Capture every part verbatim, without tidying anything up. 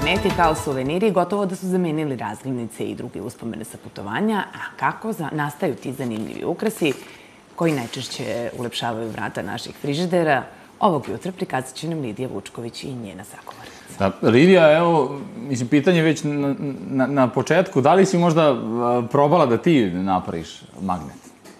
Magneti kao suveniri gotovo da su zamenili razglednice i druge uspomene sa putovanja, a kako nastaju ti zanimljivi ukrasi koji najčešće ulepšavaju vrata naših frižidera, ovog jutra prikazat će nam Lidija Vučković i njena sagovornica. Lidija, evo, mislim, pitanje već na početku, da li si možda probala da ti napraviš magnet?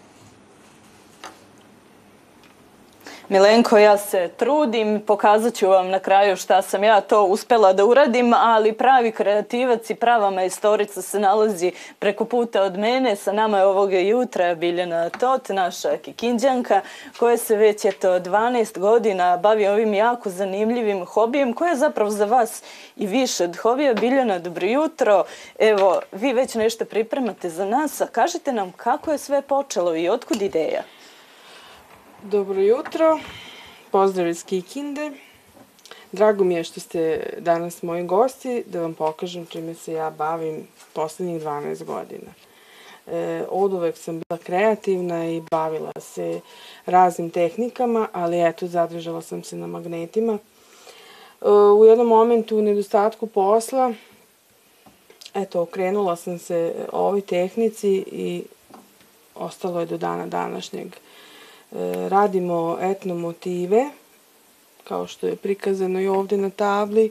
Milenko, ja se trudim, pokazat ću vam na kraju šta sam ja to uspela da uradim, ali pravi kreativac i prava majstorica se nalazi preko puta od mene. Sa nama je ovoga jutra Biljana Tot, naša Kikindjanka, koja se već eto dvanaest godina bavi ovim jako zanimljivim hobijem, koji je zapravo za vas i više od hobija. Biljana, dobro jutro. Evo, vi već nešto pripremate za nas, a kažite nam kako je sve počelo i otkud ideja? Dobro jutro, pozdrav iz Kikinde. Drago mi je što ste danas moji gosti, da vam pokažem čime se ja bavim poslednjih dvanaest godina. Od uvek sam bila kreativna i bavila se raznim tehnikama, ali eto, zadržala sam se na magnetima. U jednom momentu, u nedostatku posla, eto, okrenula sam se ovoj tehnici i ostalo je do dana današnjeg. Radimo etno motive, kao što je prikazano i ovde na tabli.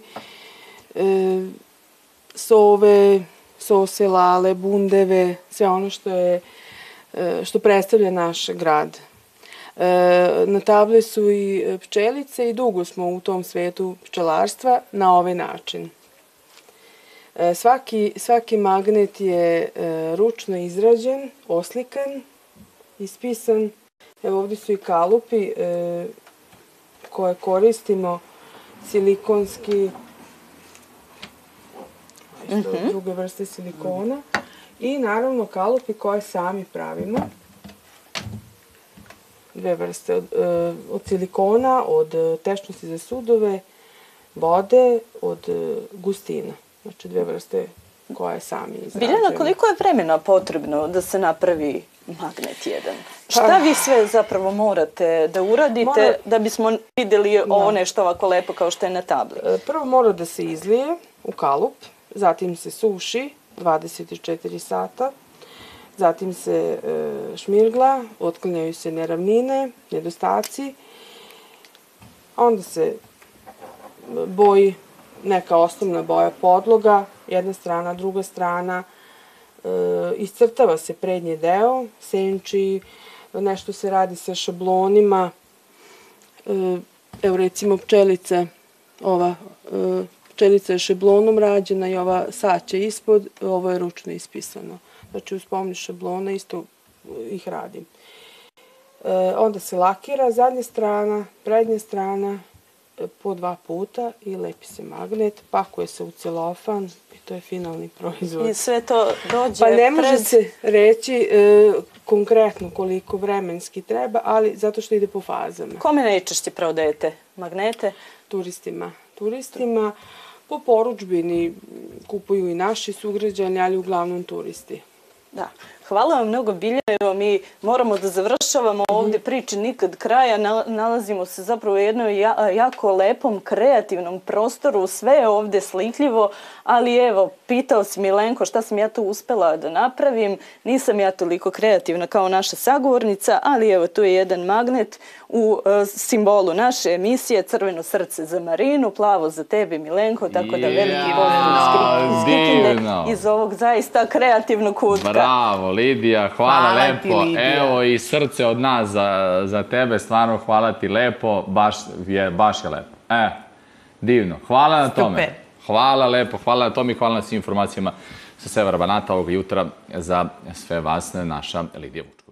Sove, sose, lale, bundeve, sve ono što je, što predstavlja naš grad. Na tabli su i pčelice i dugo smo u tom svetu pčelarstva na ovaj način. Svaki, svaki magnet je ručno izrađen, oslikan, ispisan. Evo ovdje su i kalupi koje koristimo, silikonski, druge vrste silikona i naravno kalupi koje sami pravimo. Dve vrste od silikona, od tečnosti za sudove, vode, od gustina. Znači dve vrste koje sami izrađujemo. Biljana, koliko je vremena potrebno da se napravi magnet jedan? Šta vi sve zapravo morate da uradite da bismo vidjeli ovo nešto ovako lepo kao što je na tabli? Prvo mora da se izlije u kalup, zatim se suši dvadeset četiri sata, zatim se šmirgla, otklanjaju se neravnine, nedostaci, onda se boji neka osnovna boja podloga, jedna strana, druga strana, iscrtava se prednji deo, senči, nešto se radi sa šablonima. Evo recimo pčelica, ova pčelica je šablonom rađena i ova saća ispod, ovo je ručno ispisano. Znači uz pomoć šablona isto ih radim. Onda se lakira zadnja strana, prednja strana, po dva puta i lepi se magnet, pakuje se u celofan i to je finalni proizvod. I sve to dođe pred... Pa ne može se reći konkretno koliko vremenski treba, ali zato što ide po fazama. Kome najčešće prodajete magnete? Turistima. Turistima po poručbini kupuju i naši sugrađani, ali uglavnom turisti. Da. Hvala vam mnogo, Biljana. Mi moramo da završavamo ovdje priče nikad kraja. Nalazimo se zapravo u jednom jako lepom, kreativnom prostoru. Sve je ovdje slikljivo, ali evo, pitao si Milenko šta sam ja tu uspela da napravim. Nisam ja toliko kreativna kao naša sagovornica, ali evo, tu je jedan magnet u simbolu naše emisije, crveno srce za Marinu, plavo za tebe, Milenko, tako da veliki pozdrav iz Kikinde iz ovog zaista kreativnog kutka. Bravo, Lidija, hvala lepo. Evo i srce od nas za tebe, stvarno hvala ti lepo, baš je lepo. E, divno. Hvala na tome. Hvala lepo, hvala na tome i hvala na svim informacijama sa Severa Banata ovog jutra za sve vas, naša Lidija Vučković.